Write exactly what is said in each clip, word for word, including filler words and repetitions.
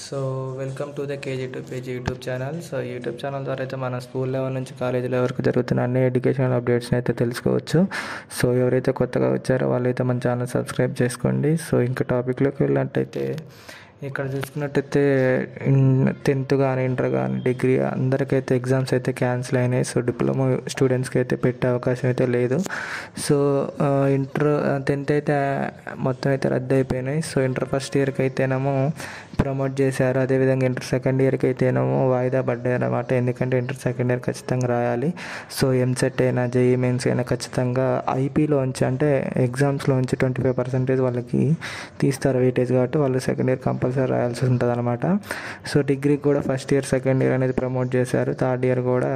So welcome to the KG to PG YouTube channel. So YouTube channel ద్వారా అయితే మన school level నుంచి college level వరకు జరుగుతున్న అన్ని ఎడ్యుకేషనల్ అప్డేట్స్ని అయితే తెలుసుకోవచ్చు. సో ఎవరైతే కొత్తగా వచ్చారో వాళ్ళైతే మన ఛానల్ సబ్స్క్రైబ్ చేసుకోండి. సో ఇంకా టాపిక్లోకి వెళ్ళినట్టయితే ఇక్కడ చూసుకున్నట్టయితే టెన్త్ కానీ ఇంటర్ కానీ డిగ్రీ అందరికైతే ఎగ్జామ్స్ అయితే క్యాన్సిల్ అయినాయి. సో డిప్లొమా స్టూడెంట్స్కి అయితే పెట్టే అవకాశం అయితే లేదు. సో ఇంటర్ టెన్త్ అయితే మొత్తం అయితే రద్దు అయిపోయినాయి. సో ఇంటర్ ఫస్ట్ ఇయర్కి అయితేనేమో ప్రమోట్ చేశారు, అదేవిధంగా ఇంటర్ సెకండ్ ఇయర్కి అయితేనేమో వాయిదా పడ్డాయి అన్నమాట. ఎందుకంటే ఇంటర్ సెకండ్ ఇయర్ ఖచ్చితంగా రాయాలి. సో ఎంసెట్ అయినా జేఈ మెయిన్స్ అయినా ఖచ్చితంగా ఐపీలోంచి అంటే ఎగ్జామ్స్లోంచి ట్వంటీ ఫైవ్ పర్సెంటేజ్ వాళ్ళకి తీస్తారు వెయిటేజ్, కాబట్టి వాళ్ళు సెకండ్ ఇయర్ కంపల్సరీ రాయాల్సి ఉంటుంది అనమాట. సో డిగ్రీకి కూడా ఫస్ట్ ఇయర్ సెకండ్ ఇయర్ అనేది ప్రమోట్ చేశారు. థర్డ్ ఇయర్ కూడా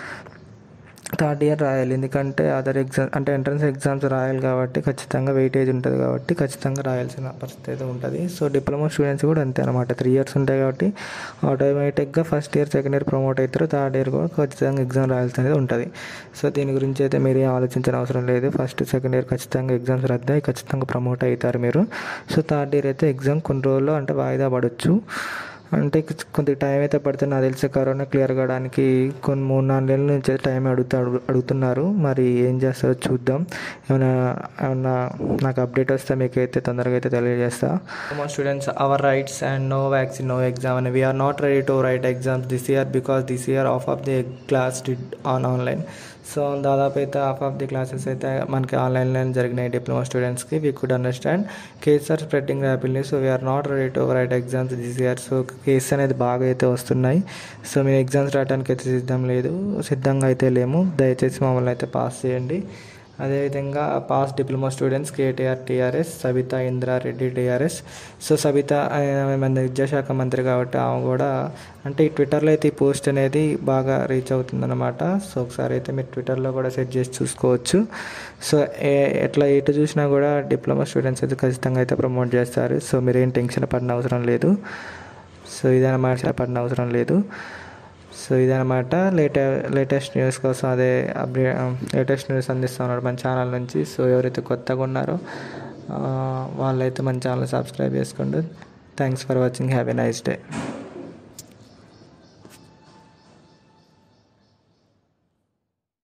థర్డ్ ఇయర్ రాయాలి, ఎందుకంటే అదర్ ఎగ్జామ్ అంటే ఎంట్రన్స్ ఎగ్జామ్స్ రాయాలి కాబట్టి ఖచ్చితంగా వెయిటేజ్ ఉంటుంది, కాబట్టి ఖచ్చితంగా రాయాల్సిన పరిస్థితి అయితే ఉంటుంది. సో డిప్లొమా స్టూడెంట్స్ కూడా అంతే అనమాట. త్రీ ఇయర్స్ ఉంటాయి కాబట్టి ఆటోమేటిక్గా first year second year promote అవుతారు, థర్డ్ ఇయర్ కూడా ఖచ్చితంగా ఎగ్జామ్ రాయాల్సి అనేది ఉంటుంది. సో దీని గురించి అయితే మీరు ఆలోచించిన అవసరం లేదు. ఫస్ట్ సెకండ్ ఇయర్ ఖచ్చితంగా ఎగ్జామ్స్ రద్దాయి, ఖచ్చితంగా ప్రమోట్ అవుతారు మీరు. సో థర్డ్ ఇయర్ అయితే ఎగ్జామ్ కొన్ని రోజుల్లో అంటే వాయిదా పడవచ్చు, అంటే కొంత టైం అయితే పడుతుంది. నాకు తెలిసి కరోనా క్లియర్ కావడానికి కొన్ని మూడు నాలుగు నెలల నుంచి టైం అడుగుతా అడుగుతున్నారు మరి ఏం చేస్తారో చూద్దాం. ఏమైనా ఏమన్నా నాకు అప్డేట్ వస్తే మీకు అయితే తొందరగా అయితే తెలియజేస్తా. మా students, our rights and no vaccine no exam and we are not ready to write exams this year because this year half of the class did on online. So దాదాపు అయితే హాఫ్ ఆఫ్ ది క్లాసెస్ అయితే మనకి ఆన్లైన్లో జరిగినాయి diploma స్టూడెంట్స్కి. We could understand cases are spreading rapidly, so we are not ready to write exams this year. So cases అనేది బాగా అయితే వస్తున్నాయి. సో మేము ఎగ్జామ్స్ రాయడానికి అయితే సిద్ధం లేదు సిద్ధంగా అయితే లేము. దయచేసి మమ్మల్ని అయితే పాస్ చేయండి. అదేవిధంగా pass diploma students KTR TRS, Sabitha Indra Reddy TRS. So Sabitha మన విద్యాశాఖ మంత్రి కాబట్టి ఆమె కూడా అంటే ఈ ట్విట్టర్లో అయితే ఈ పోస్ట్ అనేది బాగా రీచ్ అవుతుందన్నమాట. సో ఒకసారి అయితే మీరు ట్విట్టర్లో కూడా సెట్ చేసి చూసుకోవచ్చు. సో ఎట్లా ఎటు చూసినా కూడా డిప్లొమా స్టూడెంట్స్ అయితే ఖచ్చితంగా అయితే ప్రమోట్ చేస్తారు. సో మీరేం టెన్షన్ పడిన అవసరం లేదు. సో ఇదన్నమాట పడిన అవసరం లేదు. సో ఇదన్నమాట లేటే లేటెస్ట్ న్యూస్ కోసం అదే అప్డేట్ లేటెస్ట్ న్యూస్ అందిస్తూ ఉన్నారు మన ఛానల్ నుంచి. సో ఎవరైతే కొత్తగా ఉన్నారో వాళ్ళైతే మన ఛానల్ సబ్స్క్రైబ్ చేసుకోండి. Thanks for watching. Have a nice day.